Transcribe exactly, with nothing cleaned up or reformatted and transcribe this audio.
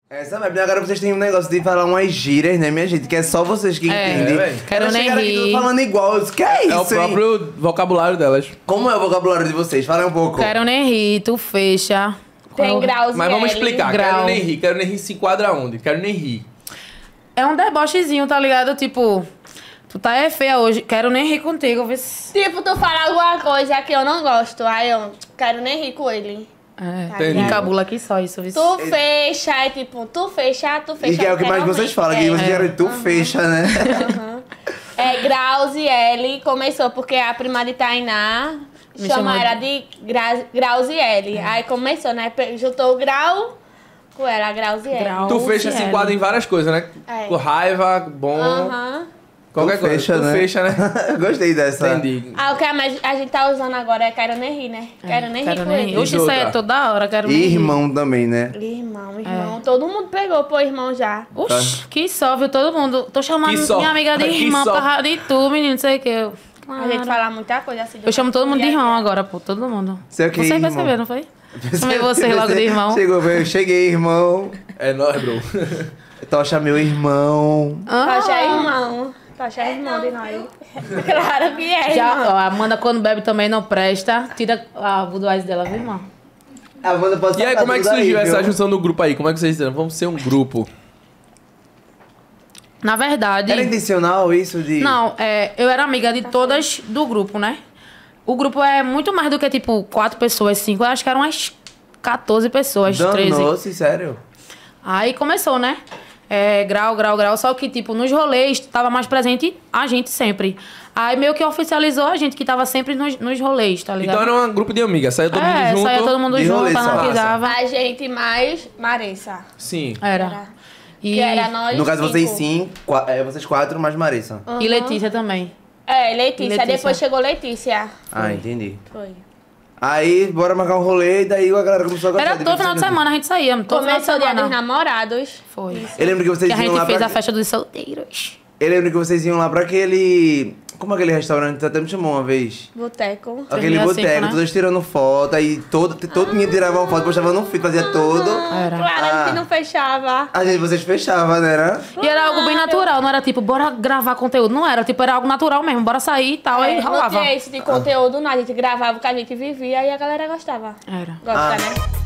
Essa vibe. Agora vocês têm um negócio de falar umas gírias, né, minha gente? Que é só vocês que É, entendem. é, Quero Elas nem chegaram aqui rir. tudo falando igual. Eu disse, que é isso, É o próprio hein? vocabulário delas. Como é o vocabulário de vocês? Fala um pouco. Quero nem rir, tu fecha. Tem Qual- graus Mas e vamos L. explicar. Grau. Quero nem rir. Quero nem rir se enquadra onde? Quero nem rir. É um debochezinho, tá ligado? Tipo, tu tá é feia hoje, quero nem rir contigo. Vê se... Tipo, tu fala alguma coisa que eu não gosto, aí eu quero nem rir com ele. É, Entendi. encabula aqui só isso. Vê se... Tu fecha, é tipo, tu fecha, tu fecha. E que é o que mais quero vocês rir. falam, É. que vocês querem, tu fecha, né? É, Graus e L começou porque a prima de Tainá Me chama chamou ela de- de Gra Graus e L. Aí começou, né? Pe- Juntou o grau com ela, Graus e L. Grau. Tu fecha, se L. enquadra em várias coisas, né? É. Com raiva, bom, Aham. qualquer Tu coisa. fecha, tu né? fecha, né? Gostei dessa. Entendi. Ah, o que a mais- a gente tá usando agora é quero nem rir, né? Quero nem Quero rir com nem ele. rir. Oxe, isso aí é outra? toda hora, quero nem E rir. irmão também, né? Irmão, irmão. Todo mundo pegou, pô, irmão já. Oxi, que só, viu? Todo mundo. Tô chamando Que só. minha amiga de Que irmã só. por causa de tu, menino, não sei o que. Eu, A gente fala muita coisa assim. do eu chamo todo mundo de dia a irmão dia. agora, pô. Todo mundo. Sei o que, Vocês irmão. perceberam, não foi? Chamei vocês logo de irmão. Chegou, eu cheguei, irmão. É nóis, bro. Tocha, meu irmão. Tocha é Ah, irmão. Tocha é irmão de nós. Claro que é, já, irmão. ó, a Amanda quando bebe também não presta. Tira a voodoo dela, viu, irmão? A Wanda pode E aí, sacar como é que tudo surgiu aí, essa viu? junção do grupo aí? Como é que vocês disseram? Vamos ser um grupo. Na verdade... Era intencional isso de... Não, é, eu era amiga de todas do grupo, né? O grupo é muito mais do que, tipo, quatro pessoas, cinco. Eu acho que eram umas quatorze pessoas, treze. Danou-se, sério? Aí começou, né? É, grau, grau, grau. Só que, tipo, nos rolês, tava mais presente a gente sempre. Aí meio que oficializou a gente que tava sempre nos, nos rolês, tá ligado? Então era um grupo de amigas. Saía todo é, mundo junto. saía todo mundo de junto, rolê só. anarquizava. A gente mais Marissa. Sim. Era. E, Que era nós No caso, cinco. vocês sim, qua- é, vocês quatro mais Marissa. e Letícia também. É, Letícia. Letícia. Depois chegou Letícia. Ah, entendi. Foi. Aí, bora marcar um rolê, e daí a galera começou a gostar. Era todo final de semana a gente saía. Todo final de Começou o dia dos semana. namorados. Foi. Eu lembro que vocês Que a iam gente lá fez pra... a festa dos solteiros. Eu lembro que vocês iam lá pra aquele... Como aquele restaurante? Você até me chamou uma vez. Boteco. Aquele mil e cinco, boteco, né? todos tirando foto, aí todo, todo mundo tirava uma foto, postava no feed, fazia todo. Era. Claro Ah. que não fechava. A gente, vocês fechavam, né? Era? E era algo bem natural, não era tipo, bora gravar conteúdo. Não era, tipo, era algo natural mesmo, bora sair e tal, aí É, não rolava. tinha esse de conteúdo, não. A gente gravava o que a gente vivia e a galera gostava. Era. Gosta, Ah. né?